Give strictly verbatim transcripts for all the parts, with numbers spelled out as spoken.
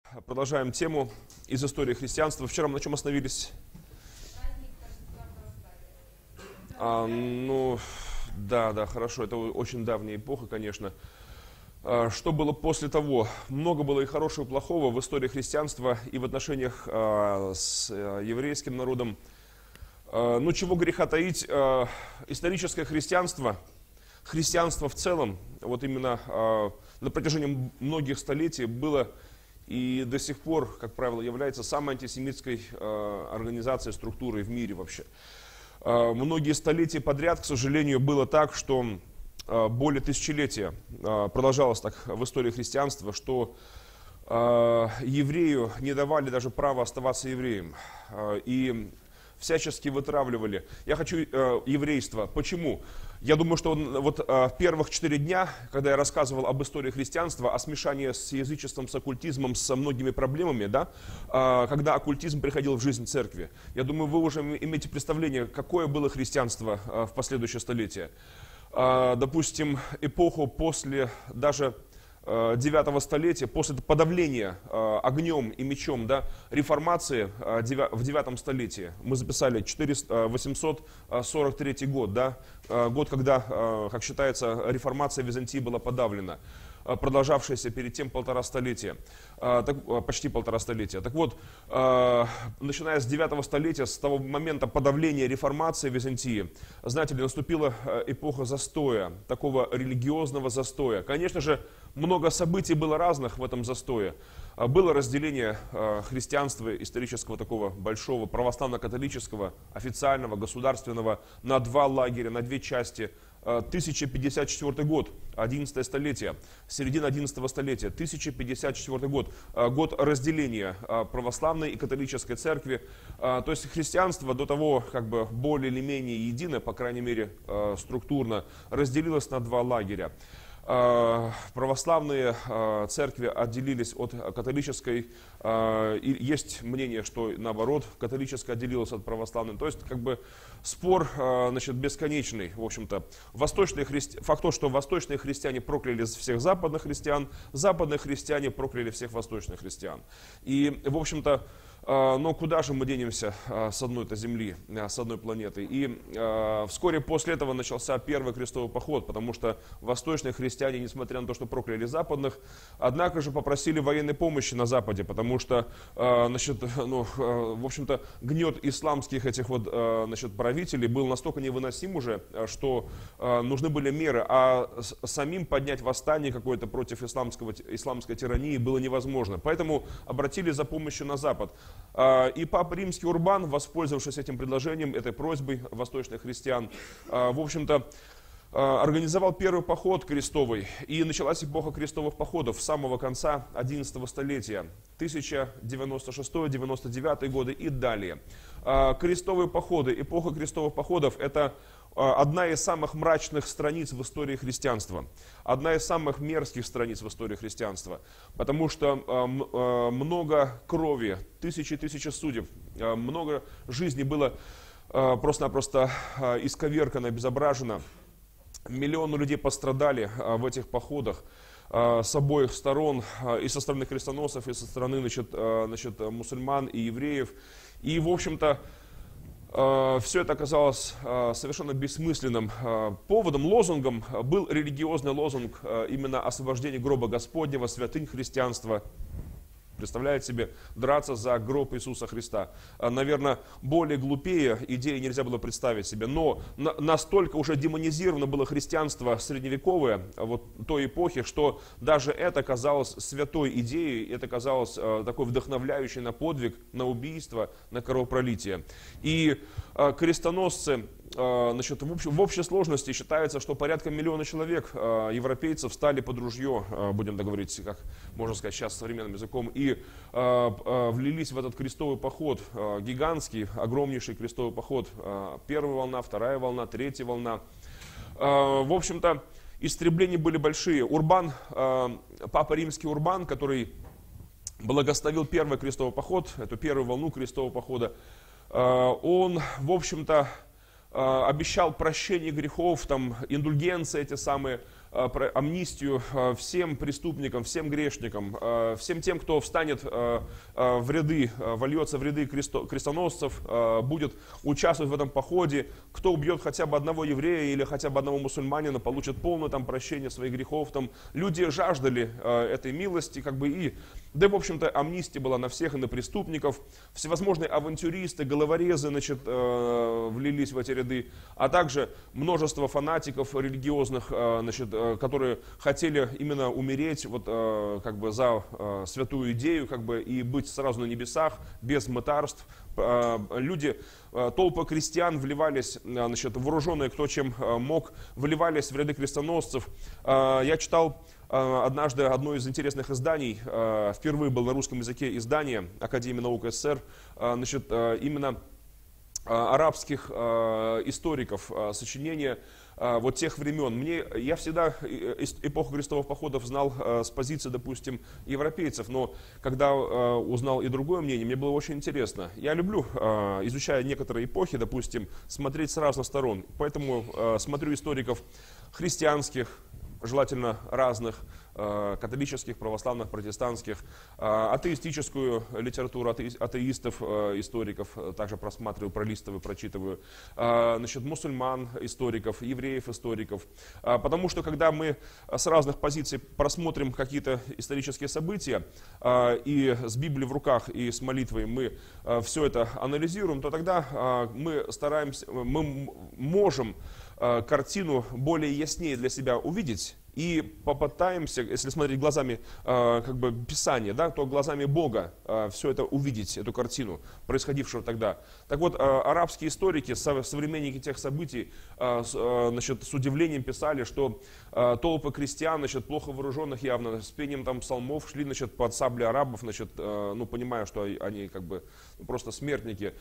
Продолжаем тему из истории христианства. Вчера мы на чем остановились? А, ну, да, да, хорошо. Это очень давняя эпоха, конечно. А, что было после того? Много было и хорошего, и плохого в истории христианства и в отношениях а, с а, еврейским народом. А, ну, чего греха таить? А, историческое христианство, христианство в целом, вот именно а, на протяжении многих столетий было и до сих пор, как правило, является самой антисемитской э, организацией, структурой в мире вообще. Э, многие столетия подряд, к сожалению, было так, что э, более тысячелетия э, продолжалось так в истории христианства, что э, еврею не давали даже права оставаться евреем. Э, и всячески вытравливали. Я хочу э, еврейство. Почему? Я думаю, что вот э, первых четыре дня, когда я рассказывал об истории христианства, о смешании с язычеством, с оккультизмом, со многими проблемами, да, э, когда оккультизм приходил в жизнь церкви, я думаю, вы уже имеете представление, какое было христианство э, в последующее столетие. Э, допустим, эпоху после даже девятого столетия, после подавления э, огнем и мечом, да, реформации э, в девятом столетии, мы записали восемьсот сорок третий год, да, э, год, когда, э, как считается, реформация Византии была подавлена, э, продолжавшаяся перед тем полтора столетия, э, так, э, почти полтора столетия. Так вот, э, начиная с девятого столетия, с того момента подавления реформации Византии, знаете ли, наступила эпоха застоя, такого религиозного застоя. Конечно же, много событий было разных в этом застое. Было разделение христианства исторического такого большого, православно-католического, официального, государственного, на два лагеря, на две части. тысяча пятьдесят четвёртый год, одиннадцатое столетие, середина одиннадцатого столетия, тысяча пятьдесят четвёртый год, год разделения православной и католической церкви. То есть христианство до того, как бы более или менее единое, по крайней мере структурно, разделилось на два лагеря. Православные церкви отделились от католической, и есть мнение, что наоборот, католическая отделилась от православной. То есть, как бы, спор, значит, бесконечный, в общем-то. Восточные христи... Факт то, что восточные христиане прокляли всех западных христиан, западные христиане прокляли всех восточных христиан. И, в общем-то, но куда же мы денемся с одной-то земли, с одной планеты? И э, вскоре после этого начался первый крестовый поход, потому что восточные христиане, несмотря на то, что прокляли западных, однако же попросили военной помощи на Западе, потому что, э, значит, ну, э, в общем-то, гнет исламских этих вот, э, значит, правителей был настолько невыносим уже, что э, нужны были меры, а самим поднять восстание какое-то против исламского, исламской тирании было невозможно. Поэтому обратились за помощью на Запад. И Папа Римский Урбан, воспользовавшись этим предложением, этой просьбой восточных христиан, в общем-то, организовал первый поход крестовый. И началась эпоха крестовых походов с самого конца одиннадцатого столетия, тысяча девяносто шестой — девяносто девятый годы и далее. Крестовые походы, эпоха крестовых походов – это одна из самых мрачных страниц в истории христианства, одна из самых мерзких страниц в истории христианства, потому что много крови, тысячи и тысячи судеб, много жизней было просто-напросто исковеркано, обезображено. Миллионы людей пострадали в этих походах с обоих сторон, и со стороны крестоносцев, и со стороны, значит, значит, мусульман и евреев. И, в общем-то, все это оказалось совершенно бессмысленным поводом, лозунгом. Был религиозный лозунг именно освобождения гроба Господнего, святынь христианства. Представляете себе, драться за гроб Иисуса Христа. Наверное, более глупее идеи нельзя было представить себе. Но на, настолько уже демонизировано было христианство средневековое, вот той эпохи, что даже это казалось святой идеей, это казалось э, такой вдохновляющей на подвиг, на убийство, на кровопролитие. И э, крестоносцы, э, значит, в, общ, в общей сложности считается, что порядка миллиона человек, э, европейцев, стали под ружье, э, будем договорить, как можно сказать сейчас современным языком, и э, э, влились в этот крестовый поход, э, гигантский, огромнейший крестовый поход. Э, первая волна, вторая волна, третья волна. Э, в общем-то, истребления были большие. Урбан, э, Папа Римский Урбан, который благословил первый крестовый поход, эту первую волну крестового похода, э, он, в общем-то, обещал прощение грехов, там, индульгенции эти самые, про амнистию всем преступникам, всем грешникам, всем тем, кто встанет в ряды, вольется в ряды крестоносцев, будет участвовать в этом походе. Кто убьет хотя бы одного еврея или хотя бы одного мусульманина, получит полное там прощение своих грехов. Там люди жаждали этой милости, как бы и, да и в общем-то амнистия была на всех и на преступников. Всевозможные авантюристы, головорезы, значит, влились в эти ряды, а также множество фанатиков религиозных, значит, которые хотели именно умереть вот, как бы за святую идею, как бы, и быть сразу на небесах, без мытарств. Люди, толпы крестьян вливались, значит, вооруженные кто чем мог, вливались в ряды крестоносцев. Я читал однажды одно из интересных изданий, впервые был на русском языке издание Академии наук СССР, значит, именно арабских историков, сочинения вот тех времен. Мне, я всегда эпоху крестовых походов знал с позиции, допустим, европейцев, но когда узнал и другое мнение, мне было очень интересно. Я люблю, изучая некоторые эпохи, допустим, смотреть с разных сторон. Поэтому смотрю историков христианских, желательно разных, католических, православных, протестантских, атеистическую литературу атеистов, историков, также просматриваю, пролистываю, прочитываю, значит, мусульман, историков, евреев, историков. Потому что когда мы с разных позиций просмотрим какие-то исторические события, и с Библией в руках, и с молитвой мы все это анализируем, то тогда мы стараемся, мы можем картину более яснее для себя увидеть и попытаемся, если смотреть глазами как бы Писания, да, то глазами Бога все это увидеть, эту картину, происходившего тогда. Так вот, арабские историки, современники тех событий, значит, с удивлением писали, что толпы крестьян, значит, плохо вооруженных явно, с пением там псалмов шли, значит, под сабли арабов, значит, ну, понимая, что они как бы просто смертники,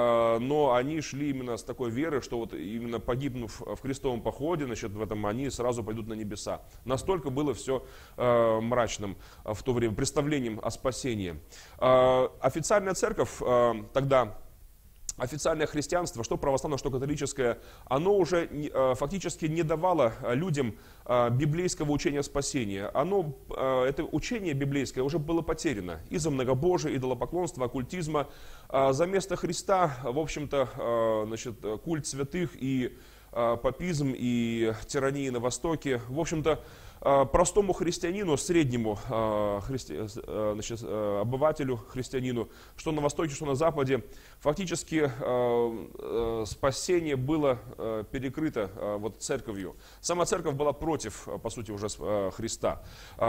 но они шли именно с такой верой, что вот именно погибнув в крестовом походе, значит, в этом они сразу пойдут на небеса. Настолько было все э, мрачным в то время, представлением о спасении. Э, официальная церковь э, тогда, официальное христианство, что православное, что католическое, оно уже э, фактически не давало людям э, библейского учения спасения. Оно, э, это учение библейское уже было потеряно из-за многобожия, идолопоклонства, оккультизма. Э, за место Христа, в общем-то, э, значит, культ святых и папизм и тирании на Востоке. В общем-то, простому христианину, среднему христи, значит, обывателю, христианину, что на Востоке, что на Западе, фактически спасение было перекрыто вот церковью. Сама церковь была против, по сути, уже Христа,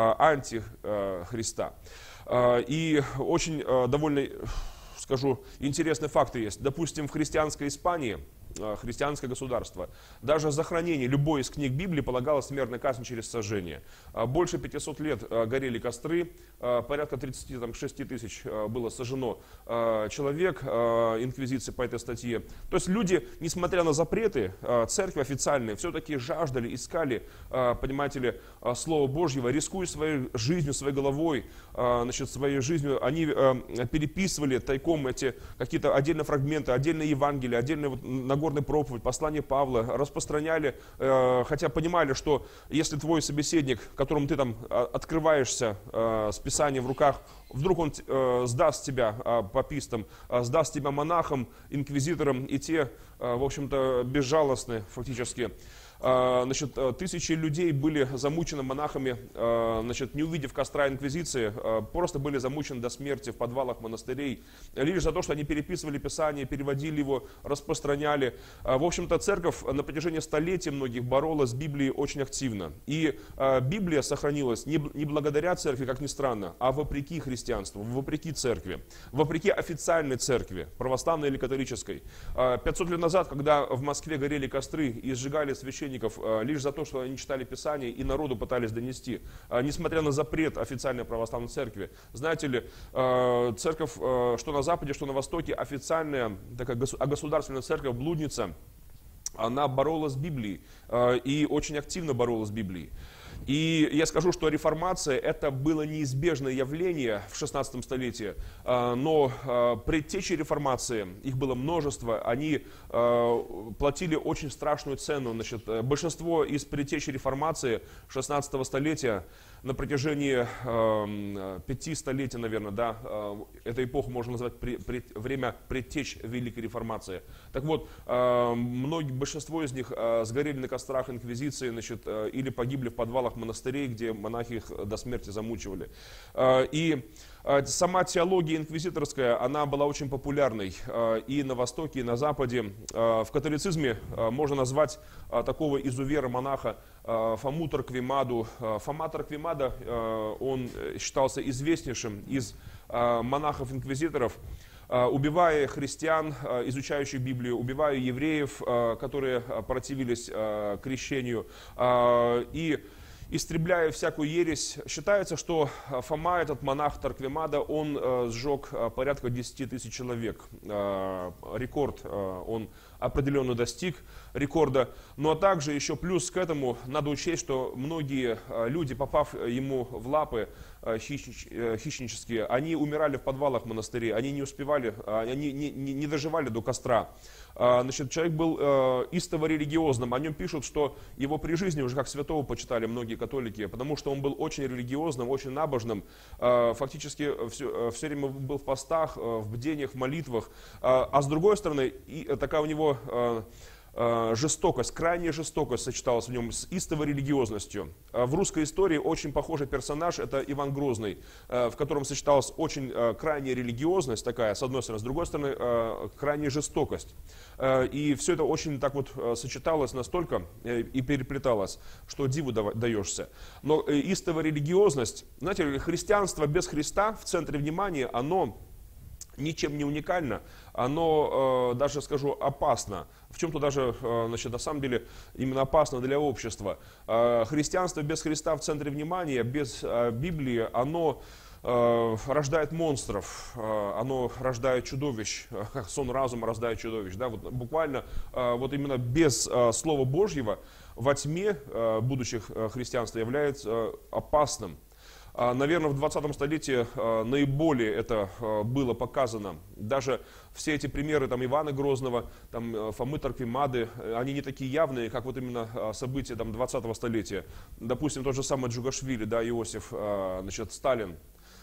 антихриста. И очень довольно, скажу, интересные факты есть. Допустим, в христианской Испании, христианское государство, даже за хранение любой из книг Библии полагалась смертная казнь через сожжение. Больше пятисот лет горели костры, порядка тридцати шести тысяч было сожжено человек инквизиции по этой статье. То есть люди, несмотря на запреты, церкви официальные все-таки жаждали, искали, понимаете ли, Слова Божьего, рискуя своей жизнью, своей головой, значит, своей жизнью, они переписывали тайком эти какие-то отдельные фрагменты, отдельные Евангелия, отдельные вот Нагорная проповедь, послание Павла, распространяли, э, хотя понимали, что если твой собеседник, которому ты там открываешься э, с Писанием в руках, вдруг он э, сдаст тебя э, папистам, э, сдаст тебя монахам, инквизиторам, и те, э, в общем-то, безжалостны фактически. Значит, тысячи людей были замучены монахами, значит, не увидев костра инквизиции, просто были замучены до смерти в подвалах монастырей, лишь за то, что они переписывали Писание, переводили его, распространяли. В общем-то, церковь на протяжении столетий многих боролась с Библией очень активно. И Библия сохранилась не благодаря церкви, как ни странно, а вопреки христианству, вопреки церкви, вопреки официальной церкви, православной или католической. пятьсот лет назад, когда в Москве горели костры и сжигали священников лишь за то, что они читали Писание и народу пытались донести, несмотря на запрет официальной православной церкви. Знаете ли, церковь, что на Западе, что на Востоке, официальная такая государственная церковь, блудница, она боролась с Библией и очень активно боролась с Библией. И я скажу, что реформация это было неизбежное явление в шестнадцатом столетии, но предтечи реформации, их было множество, они платили очень страшную цену. Значит, большинство из предтеч реформации шестнадцатого столетия на протяжении э, пяти столетий, наверное, да, э, эту эпоху можно назвать при, при, время предтеч Великой Реформации. Так вот, э, многие, большинство из них э, сгорели на кострах инквизиции, значит, э, или погибли в подвалах монастырей, где монахи их до смерти замучивали. Э, и э, сама теология инквизиторская, она была очень популярной э, и на Востоке, и на Западе. Э, в католицизме э, можно назвать э, такого изувера-монаха э, Фому Тарквимаду. Э, Фома Тарквимада, он считался известнейшим из монахов-инквизиторов, убивая христиан, изучающих Библию, убивая евреев, которые противились крещению, и истребляя всякую ересь. Считается, что Фома, этот монах Тарквимада, он сжег порядка десяти тысяч человек. Рекорд он определенно достиг рекорда. Ну а также еще плюс к этому надо учесть, что многие люди, попав ему в лапы хищнич, хищнические, они умирали в подвалах монастырей, они не успевали, они не, не, не доживали до костра. Значит, человек был истово религиозным. О нем пишут, что его при жизни уже как святого почитали многие католики, потому что он был очень религиозным, очень набожным. Фактически все, все время был в постах, в бдениях, в молитвах. А с другой стороны, и такая у него жестокость, крайняя жестокость сочеталась в нем с истовой религиозностью. В русской истории очень похожий персонаж — это Иван Грозный, в котором сочеталась очень крайняя религиозность такая, с одной стороны, с другой стороны, крайняя жестокость. И все это очень так вот сочеталось настолько и переплеталось, что диву даешься. Но истовая религиозность, знаете, христианство без Христа в центре внимания, оно ничем не уникально, оно э, даже, скажу, опасно. В чем-то даже, э, значит, на самом деле, именно опасно для общества. Э, христианство без Христа в центре внимания, без э, Библии, оно э, рождает монстров, э, оно рождает чудовищ, э, сон разума рождает чудовищ. Да? Вот, буквально э, вот именно без э, Слова Божьего во тьме э, будущих э, христианства является э, опасным. Наверное, в двадцатом столетии наиболее это было показано. Даже все эти примеры там, Ивана Грозного, там, Фомы Тарквимады, они не такие явные, как вот именно события там, двадцатого столетия. Допустим, тот же самый Джугашвили, да, Иосиф, значит, Сталин,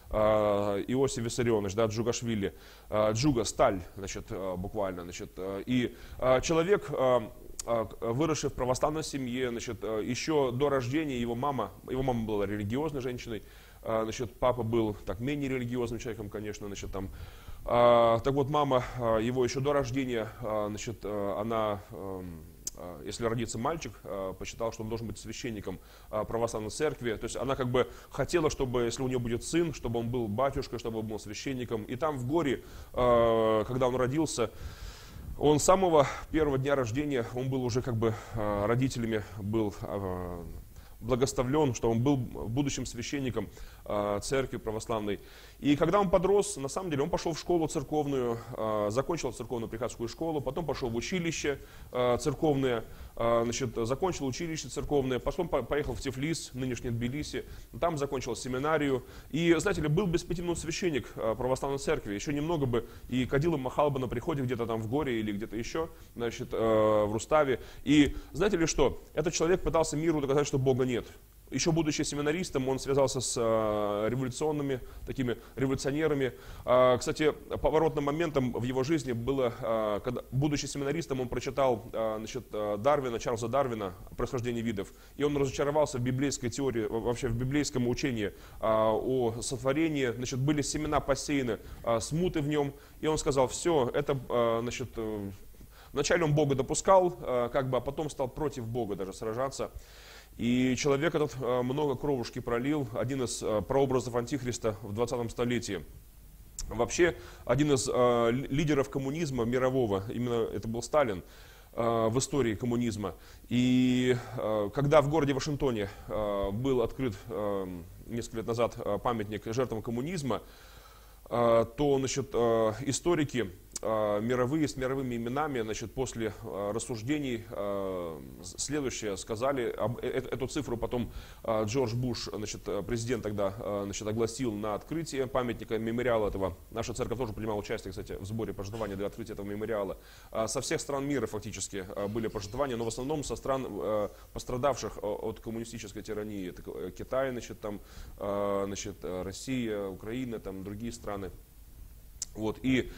Иосиф Виссарионович, да, Джугашвили, Джуга, сталь, значит, буквально. Значит, и человек, выросший в православной семье, значит, еще до рождения его мама, его мама была религиозной женщиной, значит, папа был так менее религиозным человеком, конечно, значит, там, так вот, мама его еще до рождения, значит, она, если родится мальчик, посчитала, что он должен быть священником православной церкви. То есть она как бы хотела, чтобы, если у нее будет сын, чтобы он был батюшкой, чтобы он был священником. И там в горе, когда он родился, он с самого первого дня рождения, он был уже как бы родителями, был благословлен, что он был будущим священником церкви православной. И когда он подрос, на самом деле, он пошел в школу церковную, закончил церковную приходскую школу, потом пошел в училище церковное, значит, закончил училище церковное, потом поехал в Тифлис, нынешний Тбилиси, там закончил семинарию. И, знаете ли, был без пяти минут священник православной церкви, еще немного бы и кадил и махал бы на приходе где-то там в Горе или где-то еще, значит, в Руставе. И знаете ли что, этот человек пытался миру доказать, что Бога нет. Еще будучи семинаристом, он связался с э, революционными, такими революционерами. Э, кстати, поворотным моментом в его жизни было, э, когда, будучи семинаристом, он прочитал э, значит, Дарвина, Чарльза Дарвина «Происхождение видов». И он разочаровался в библейской теории, вообще в библейском учении э, о сотворении. Значит, были семена посеяны, э, смуты в нем. И он сказал, все, это, э, значит, э, вначале он Бога допускал, э, как бы, а потом стал против Бога даже сражаться. И человек этот много кровушки пролил, один из прообразов Антихриста в двадцатом столетии. Вообще, один из лидеров коммунизма мирового, именно это был Сталин в истории коммунизма. И когда в городе Вашингтоне был открыт несколько лет назад памятник жертвам коммунизма, то, значит, историки мировые с мировыми именами, значит, после рассуждений следующее сказали. Эту цифру потом Джордж Буш, значит, президент тогда, значит, огласил на открытии памятника, мемориала этого. Наша церковь тоже принимала участие, кстати, в сборе пожертвований для открытия этого мемориала. Со всех стран мира фактически были пожертвования, но в основном со стран, пострадавших от коммунистической тирании. Это Китай, значит, там, значит, Россия, Украина, там, другие страны. Вот, и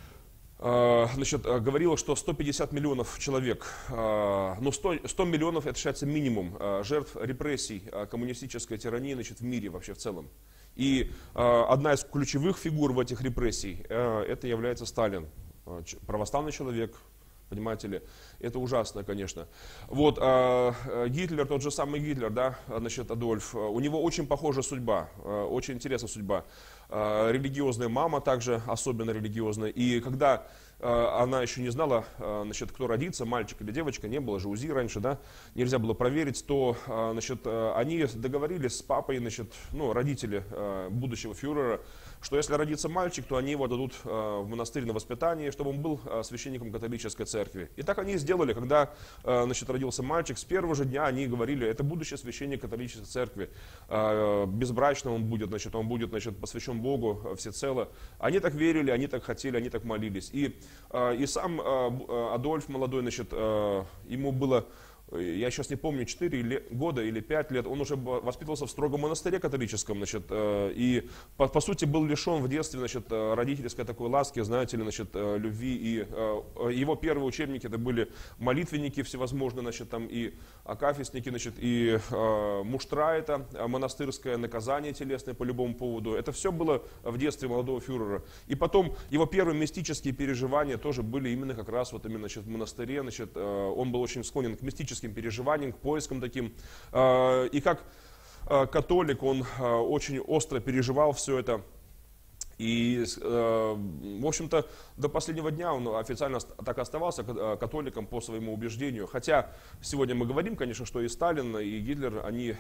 значит, говорила, что сто пятьдесят миллионов человек, ну сто, сто миллионов это считается минимум жертв репрессий коммунистической тирании, значит, в мире вообще в целом. И одна из ключевых фигур в этих репрессий это является Сталин, православный человек. Понимаете ли, это ужасно, конечно. Вот, э, Гитлер, тот же самый Гитлер, да, значит, Адольф, у него очень похожая судьба, э, очень интересная судьба. Э, религиозная мама также, особенно религиозная. И когда э, она еще не знала, э, значит, кто родится, мальчик или девочка, не было же УЗИ раньше, да, нельзя было проверить, то, э, значит, э, они договорились с папой, значит, ну, родители э, будущего фюрера, что если родится мальчик, то они его дадут э, в монастырь на воспитание, чтобы он был э, священником католической церкви. И так они и сделали, когда э, значит, родился мальчик, с первого же дня они говорили, это будущий священник католической церкви, э, безбрачным он будет, значит, он будет, значит, посвящен Богу всецело. Они так верили, они так хотели, они так молились. И, э, и сам э, Адольф молодой, значит, э, ему было... Я сейчас не помню, четыре года или пять лет, он уже воспитывался в строгом монастыре католическом, значит, и по, по сути был лишен в детстве, значит, родительской такой ласки, знаете ли, значит, любви, и его первые учебники это были молитвенники всевозможные, значит, там и акафистники, значит, и муштра это монастырское, наказание телесное по любому поводу, это все было в детстве молодого фюрера. И потом его первые мистические переживания тоже были именно как раз вот именно, значит, в монастыре, значит, он был очень склонен к мистическим переживаниям, к поискам таким. И как католик он очень остро переживал все это. И, в общем-то, до последнего дня он официально так и оставался католиком по своему убеждению. Хотя сегодня мы говорим, конечно, что и Сталин, и Гитлер, они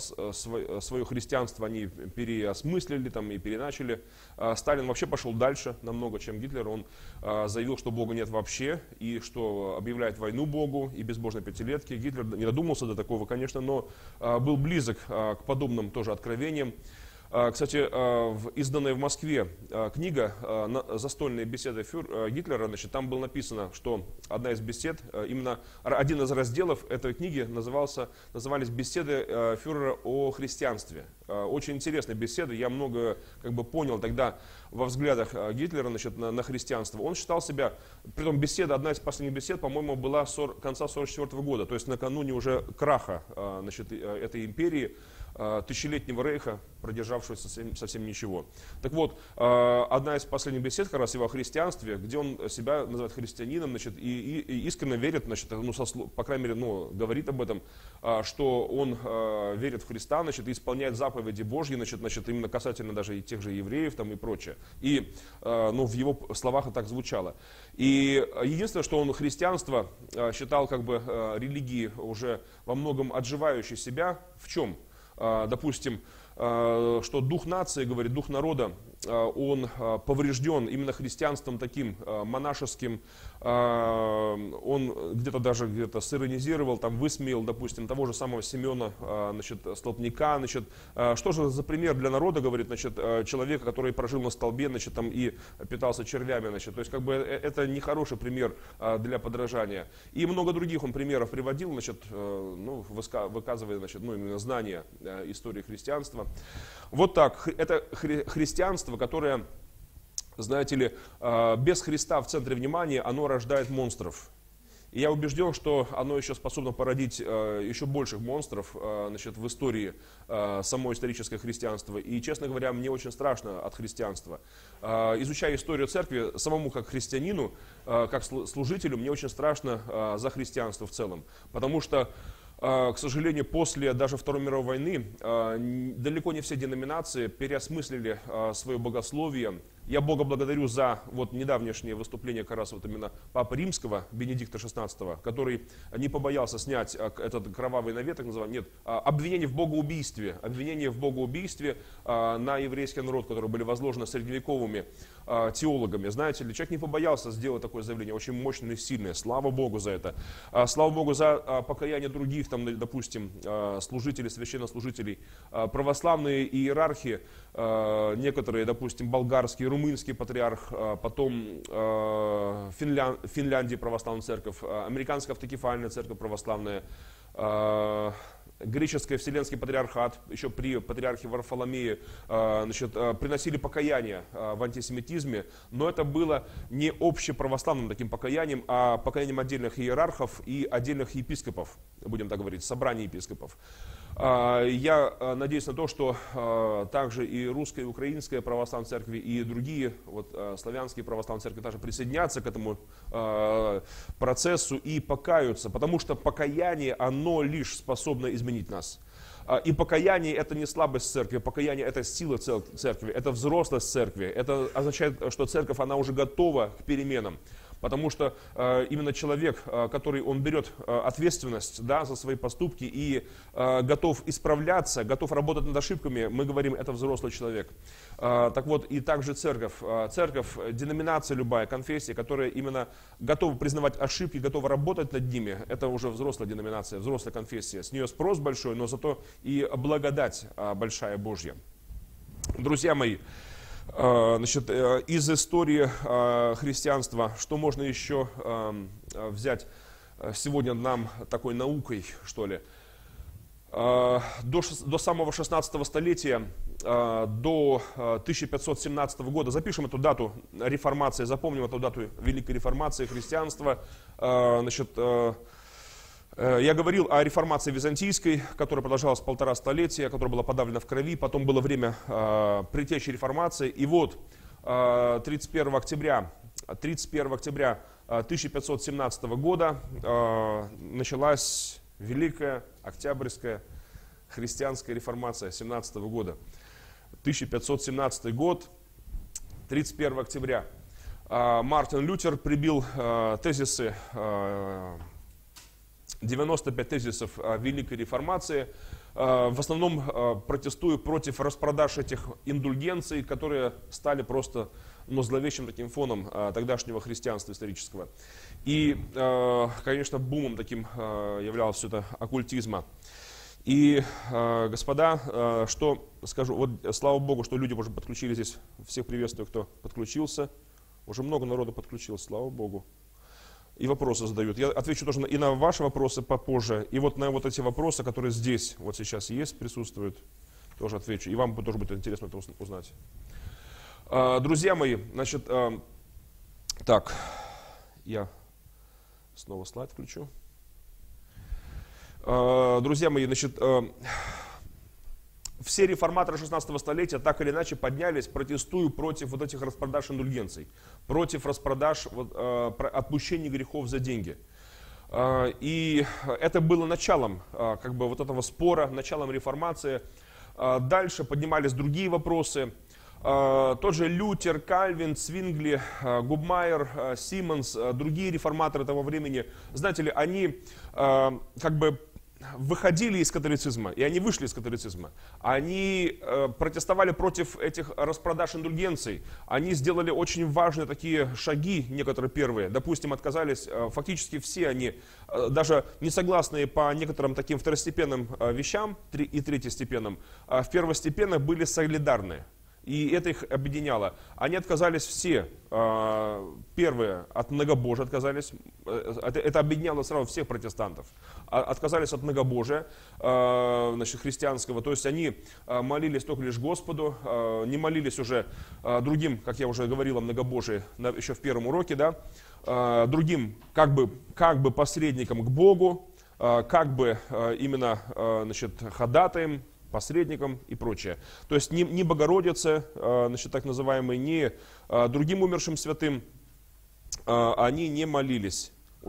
свое христианство они переосмыслили там, и переначали. Сталин вообще пошел дальше намного, чем Гитлер. Он заявил, что Бога нет вообще, и что объявляет войну Богу и безбожной пятилетки. Гитлер не додумался до такого, конечно, но был близок к подобным тоже откровениям. Кстати, изданная в Москве книга «Застольные беседы фюр... Гитлера», значит, там было написано, что одна из бесед, именно один из разделов этой книги назывался, назывались «Беседы фюрера о христианстве». Очень интересная беседа, я много как бы понял тогда во взглядах Гитлера, значит, на, на христианство. Он считал себя, притом беседа, одна из последних бесед, по-моему, была с конца сорок четвёртого года, то есть накануне уже краха, значит, этой империи, тысячелетнего рейха, продержавшегося совсем, совсем ничего. Так вот, одна из последних бесед как раз его о христианстве, где он себя называет христианином, значит, и, и, и искренне верит, значит, ну, со, по крайней мере, ну, говорит об этом, что он верит в Христа, значит, и исполняет заповеди Божьи, значит, значит, именно касательно даже и тех же евреев там, и прочее. И ну, в его словах это так звучало. И единственное, что он христианство считал как бы религией уже во многом отживающей себя, в чем? Допустим, что дух нации, говорит, дух народа, он поврежден именно христианством таким монашеским, он где-то даже где-то сиронизировал, там высмеял, допустим, того же самого Симеона, значит, столбняка, значит, что же за пример для народа, говорит, значит, человека, который прожил на столбе, значит, там и питался червями, значит, то есть, как бы, это нехороший пример для подражания. И много других он примеров приводил, значит, ну, выказывая, значит, ну, именно знания истории христианства. Вот так, это хри- христианство, которое, знаете ли, без Христа в центре внимания, оно рождает монстров. И я убежден, что оно еще способно породить еще больших монстров, значит, в истории само историческое христианство. И, честно говоря, мне очень страшно от христианства. Изучая историю церкви, самому как христианину, как служителю, мне очень страшно за христианство в целом. Потому что, к сожалению, после даже Второй мировой войны далеко не все деноминации переосмыслили свое богословие я Бога благодарю за вот недавнешнее выступление как раз вот именно Папы Римского, Бенедикта шестнадцатого, который не побоялся снять этот кровавый навет, так называемый, нет, обвинение в богоубийстве, обвинение в богоубийстве на еврейский народ, которые были возложены средневековыми теологами. Знаете ли, человек не побоялся сделать такое заявление, очень мощное и сильное. Слава Богу за это. Слава Богу за покаяние других, там, допустим, служителей, священнослужителей, православные иерархи, некоторые, допустим, болгарский, румынский патриарх, потом Финлян, Финляндии православная церковь, американская автокефальная церковь православная, греческий Вселенский патриархат, еще при патриархе Варфоломее, значит, приносили покаяние в антисемитизме, но это было не общеправославным таким покаянием, а покаянием отдельных иерархов и отдельных епископов, будем так говорить, собраний епископов. Я надеюсь на то, что также и русская, и украинская православная церкви, и другие вот, славянские православные церкви также присоединятся к этому процессу и покаются, потому что покаяние, оно лишь способно изменить нас. И покаяние — это не слабость церкви, покаяние — это сила церкви, это взрослость церкви, это означает, что церковь, она уже готова к переменам. Потому что э, именно человек, э, который он берет э, ответственность, да, за свои поступки и э, готов исправляться, готов работать над ошибками, мы говорим, это взрослый человек. Э, так вот, и также церковь. Э, церковь, деноминация любая, конфессия, которая именно готова признавать ошибки, готова работать над ними, это уже взрослая деноминация, взрослая конфессия. С нее спрос большой, но зато и благодать э, большая Божья. Друзья мои, значит, из истории христианства, что можно еще взять сегодня нам такой наукой, что ли? До, до самого шестнадцатого столетия, до тысяча пятьсот семнадцатого года, запишем эту дату реформации, запомним эту дату Великой реформации христианства, значит, я говорил о реформации византийской, которая продолжалась полтора столетия, которая была подавлена в крови. Потом было время э, предтечи реформации. И вот э, тридцать первого октября тысяча пятьсот семнадцатого года э, началась Великая Октябрьская христианская реформация семнадцатого года. тысяча пятьсот семнадцатый год, тридцать первого октября. Э, Мартин Лютер прибил э, тезисы э, девяносто пять тезисов Великой реформации, в основном протестую против распродаж этих индульгенций, которые стали просто, ну, зловещим таким фоном тогдашнего христианства исторического. И, конечно, бумом таким являлось все это оккультизма. И, господа, что скажу, вот слава Богу, что люди уже подключились здесь, всех приветствую, кто подключился, уже много народу подключилось, слава Богу. И вопросы задают. Я отвечу тоже и на ваши вопросы попозже, и вот на вот эти вопросы, которые здесь вот сейчас есть, присутствуют, тоже отвечу. И вам тоже будет интересно это узнать. Друзья мои, значит, так, я снова слайд включу. Друзья мои, значит, все реформаторы шестнадцатого столетия так или иначе поднялись, протестуя против вот этих распродаж индульгенций, против распродаж вот, э, отпущения грехов за деньги. Э, и это было началом э, как бы вот этого спора, началом реформации. Э, дальше поднимались другие вопросы. Э, тот же Лютер, Кальвин, Цвингли, э, Губмайер, э, Симмонс, э, другие реформаторы того времени, знаете ли, они э, как бы выходили из католицизма, и они вышли из католицизма. Они э, протестовали против этих распродаж индульгенций. Они сделали очень важные такие шаги, некоторые первые. Допустим, отказались, э, фактически все они, э, даже не согласные по некоторым таким второстепенным э, вещам три, и третьестепенным, э, в первостепенных были солидарны. И это их объединяло. Они отказались все, первые от многобожия отказались, это, это объединяло сразу всех протестантов, отказались от многобожия, значит, христианского, то есть они молились только лишь Господу, не молились уже другим, как я уже говорил о многобожии еще в первом уроке, да, другим как бы, как бы посредником к Богу, как бы именно, значит, ходатаем, посредникам и прочее. То есть ни, ни Богородице, значит, так называемой, ни другим умершим святым, они не молились уже.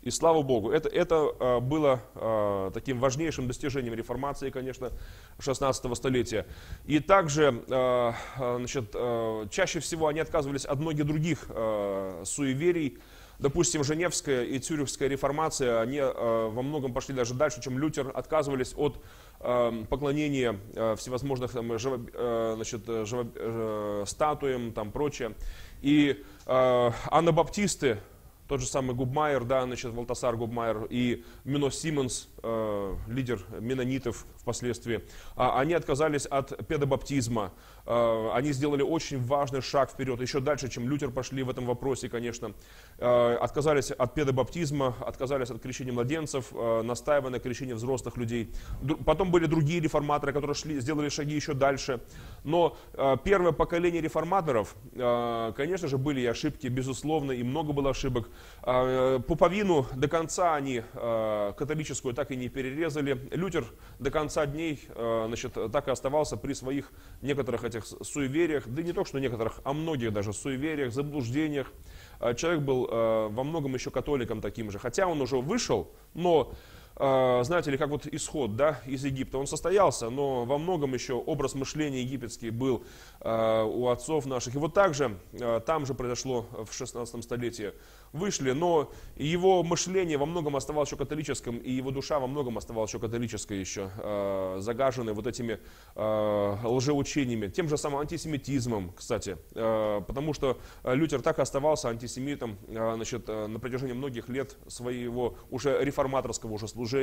И слава Богу, это, это было таким важнейшим достижением реформации, конечно, шестнадцатого столетия. И также, значит, чаще всего они отказывались от многих других суеверий. Допустим, Женевская и Цюрихская реформация, они во многом пошли даже дальше, чем Лютер, отказывались от поклонения всевозможных там, значит, статуям, там, прочее. И анабаптисты, тот же самый Губмайер, да, значит, Валтасар Губмайер и Мино Симмонс, э, лидер меннонитов впоследствии, э, они отказались от педобаптизма. Э, они сделали очень важный шаг вперед, еще дальше, чем Лютер пошли в этом вопросе, конечно. Э, отказались от педобаптизма, отказались от крещения младенцев, э, настаивая на крещении взрослых людей. Д- потом были другие реформаторы, которые шли, сделали шаги еще дальше. Но э, первое поколение реформаторов, э, конечно же, были и ошибки, безусловно, и много было ошибок. Пуповину до конца они католическую так и не перерезали. Лютер до конца дней, значит, так и оставался при своих некоторых этих суевериях, да не только что некоторых, а многих даже суевериях, заблуждениях. Человек был во многом еще католиком таким же, хотя он уже вышел, но знаете ли, как вот исход, да, из Египта, он состоялся, но во многом еще образ мышления египетский был э, у отцов наших. И вот так же, э, там же произошло в шестнадцатом столетии, вышли, но его мышление во многом оставалось еще католическим, и его душа во многом оставалась еще католической еще, э, загаженной вот этими э, лжеучениями, тем же самым антисемитизмом, кстати, э, потому что Лютер так и оставался антисемитом, э, значит, э, на протяжении многих лет своего уже реформаторского уже служения.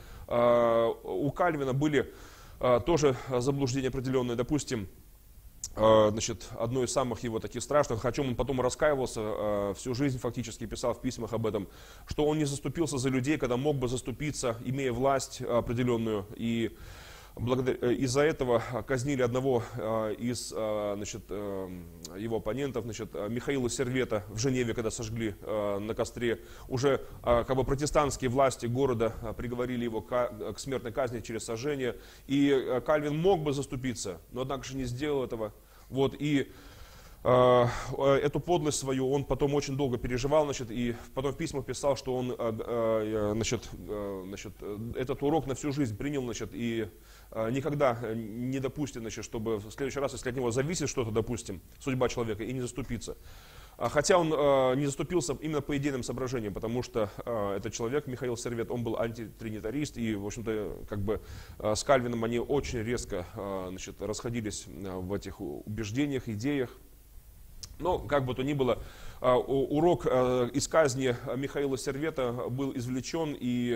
У Кальвина были тоже заблуждения определенные, допустим, значит, одно из самых его таких страшных, о чем он потом раскаивался, всю жизнь фактически писал в письмах об этом, что он не заступился за людей, когда мог бы заступиться, имея власть определенную, и из-за этого казнили одного из, значит, его оппонентов, значит, Михаила Сервета в Женеве, когда сожгли на костре. Уже как бы протестантские власти города приговорили его к смертной казни через сожжение. И Кальвин мог бы заступиться, но однако же не сделал этого. Вот, и эту подлость свою он потом очень долго переживал, значит, и потом в письмах писал, что он, значит, значит, этот урок на всю жизнь принял, значит, и никогда не допустит, значит, чтобы в следующий раз, если от него зависит что-то, допустим, судьба человека, и не заступиться. Хотя он не заступился именно по идейным соображениям, потому что этот человек, Михаил Сервет, он был антитринитарист, и, в общем-то, как бы с Кальвином они очень резко, значит, расходились в этих убеждениях, идеях. Но, как бы то ни было, урок из казни Михаила Сервета был извлечен, и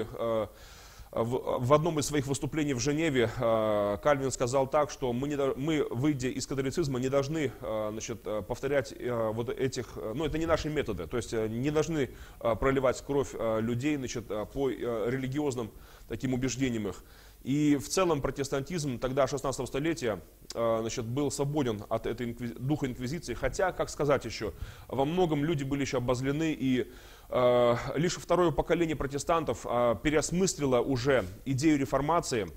в одном из своих выступлений в Женеве Кальвин сказал так, что мы, не, мы, выйдя из католицизма, не должны, значит, повторять вот этих, ну это не наши методы, то есть не должны проливать кровь людей, значит, по религиозным таким убеждениям их. И в целом протестантизм тогда шестнадцатого столетия, значит, был свободен от этой инквизи... духа инквизиции, хотя, как сказать еще, во многом люди были еще обозлены, и э, лишь второе поколение протестантов э, переосмыслило уже идею реформации,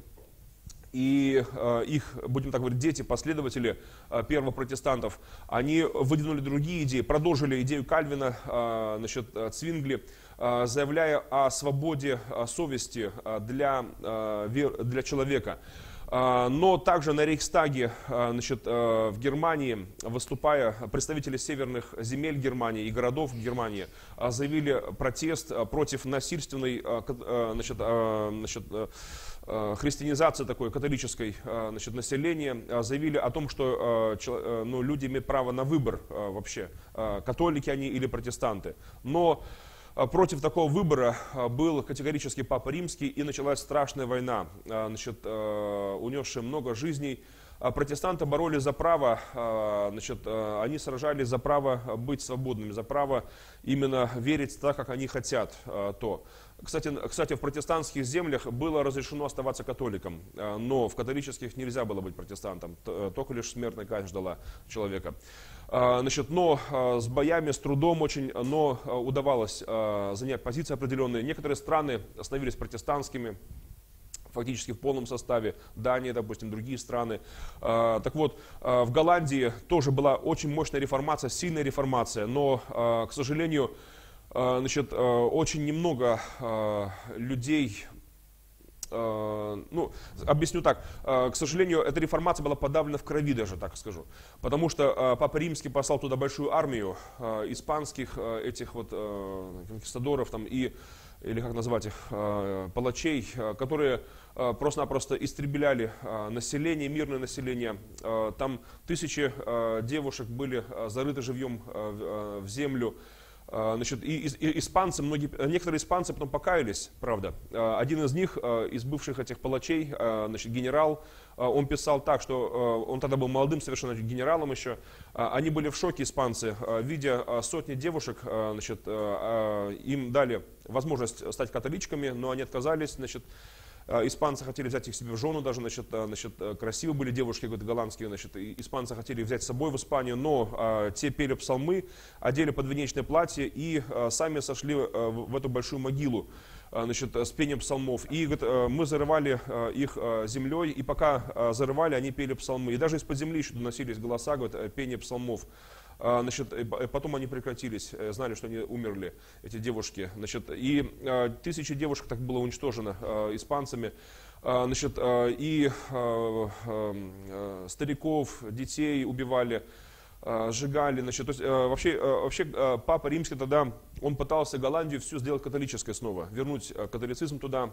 и э, их, будем так говорить, дети, последователи э, первопротестантов, они выдвинули другие идеи, продолжили идею Кальвина, э, значит, Цвингли, э, заявляя о свободе э, совести э, для, э, вер, для человека. Но также на Рейхстаге, значит, в Германии, выступая, представители северных земель Германии и городов Германии заявили протест против насильственной, значит, значит, христианизации такой католической, значит, населения, заявили о том, что, ну, люди имеют право на выбор вообще, католики они или протестанты. Но против такого выбора был категорически Папа Римский, и началась страшная война, значит, унесшая много жизней. Протестанты боролись за право, значит, они сражались за право быть свободными, за право именно верить так, как они хотят то. Кстати, кстати, в протестантских землях было разрешено оставаться католиком, но в католических нельзя было быть протестантом, только лишь смертная казнь ждала человека. Значит, но с боями, с трудом очень, но удавалось занять позиции определенные. Некоторые страны становились протестантскими, фактически в полном составе, Дания, допустим, другие страны. Так вот, в Голландии тоже была очень мощная реформация, сильная реформация, но, к сожалению, значит, очень немного людей. Ну, объясню так, к сожалению, эта реформация была подавлена в крови даже, так скажу. Потому что Папа Римский послал туда большую армию испанских этих вот конкистадоров там, и, или как назвать их, палачей, которые просто-напросто истребляли население, мирное население. Там тысячи девушек были зарыты живьем в землю. Значит, и, и испанцы, многие, некоторые испанцы потом покаялись, правда. Один из них, из бывших этих палачей, значит, генерал, он писал так, что он тогда был молодым совершенно генералом еще. Они были в шоке, испанцы, видя сотни девушек, значит, им дали возможность стать католичками, но они отказались, значит. Испанцы хотели взять их себе в жену, даже, значит, значит, красивые были девушки, говорят, голландские, значит, испанцы хотели взять с собой в Испанию, но а, те пели псалмы, одели подвенечное платье и а, сами сошли а, в, в эту большую могилу, а, значит, с пением псалмов. И говорит, а, мы зарывали а, их а, землей, и пока а, зарывали, они пели псалмы. И даже из-под земли еще доносились голоса, говорит, пение псалмов. Значит, потом они прекратились, знали, что они умерли, эти девушки. Значит, и э, тысячи девушек так было уничтожено э, испанцами. Э, значит, э, и э, э, стариков, детей убивали, э, сжигали. Значит, то есть, э, вообще, э, вообще э, Папа Римский тогда, он пытался Голландию всю сделать католической снова, вернуть католицизм туда.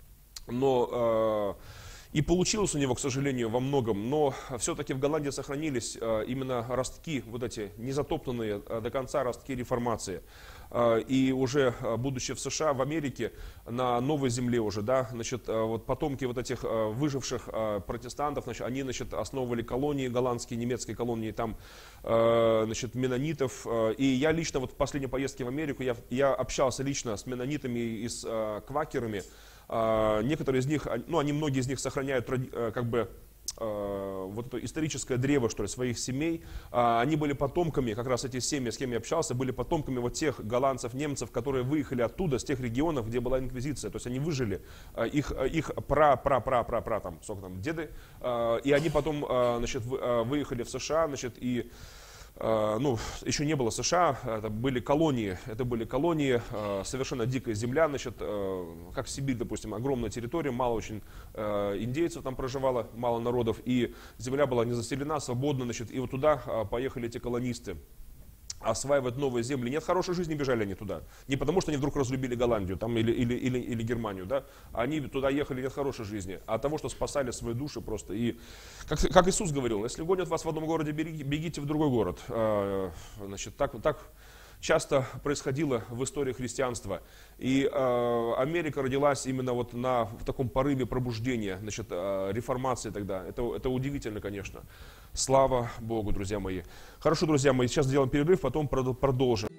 Но... Э, И получилось у него, к сожалению, во многом, но все-таки в Голландии сохранились именно ростки, вот эти незатоптанные до конца ростки реформации. И уже будучи в США, в Америке, на новой земле уже, да, значит, вот потомки вот этих выживших протестантов, значит, они, значит, основывали колонии голландские, немецкие колонии, там, значит, меннонитов. И я лично вот в последней поездке в Америку, я, я общался лично с меннонитами и с квакерами. Некоторые из них, ну, они, многие из них сохраняют как бы вот это историческое древо, что ли, своих семей. Они были потомками, как раз эти семьи, с кем я общался, были потомками вот тех голландцев, немцев, которые выехали оттуда, с тех регионов, где была инквизиция. То есть они выжили, их, их пра-пра-пра-пра-пра, там, сколько там, деды, и они потом, значит, выехали в США, значит, и ну, еще не было США, это были колонии, это были колонии, совершенно дикая земля, значит, как Сибирь, допустим, огромная территория, мало очень индейцев там проживало, мало народов, и земля была не заселена, свободна, значит, и вот туда поехали эти колонисты осваивать новые земли. Нет хорошей жизни, бежали они туда. Не потому, что они вдруг разлюбили Голландию там, или, или, или, или Германию, да? Они туда ехали, нет хорошей жизни, а от того, что спасали свои души просто. И как, как Иисус говорил, если гонят вас в одном городе, бегите в другой город. Значит, так, так часто происходило в истории христианства. И э, Америка родилась именно вот на, в таком порыве пробуждения, значит, э, реформации тогда. Это, это удивительно, конечно. Слава Богу, друзья мои. Хорошо, друзья мои, сейчас сделаем перерыв, потом продолжим.